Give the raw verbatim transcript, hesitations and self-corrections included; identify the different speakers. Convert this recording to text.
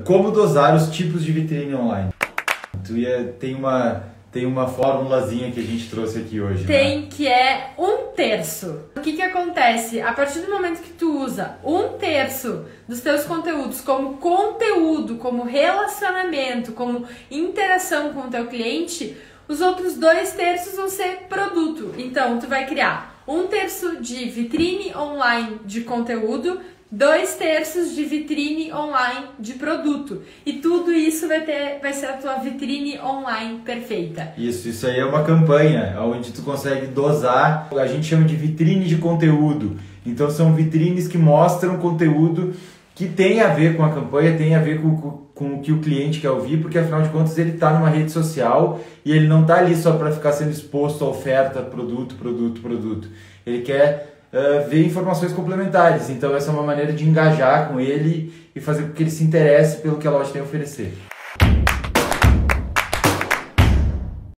Speaker 1: como dosar os tipos de vitrine online. Tu ia, tem uma, tem uma formulazinha que a gente trouxe aqui hoje.
Speaker 2: Tem,
Speaker 1: né?
Speaker 2: Que é um terço. O que que acontece? A partir do momento que tu usa um terço dos teus conteúdos como conteúdo, como relacionamento, como interação com o teu cliente, os outros dois terços vão ser produto. Então, tu vai criar um terço de vitrine online de conteúdo, dois terços de vitrine online de produto. E tudo isso vai, ter, vai ser a tua vitrine online perfeita.
Speaker 1: Isso, isso aí é uma campanha onde tu consegue dosar, a gente chama de vitrine de conteúdo. Então são vitrines que mostram conteúdo que tem a ver com a campanha, tem a ver com, com, com o que o cliente quer ouvir, porque afinal de contas ele está numa rede social e ele não está ali só para ficar sendo exposto a oferta, produto, produto, produto. Ele quer Uh, ver informações complementares, então essa é uma maneira de engajar com ele e fazer com que ele se interesse pelo que a loja tem a oferecer.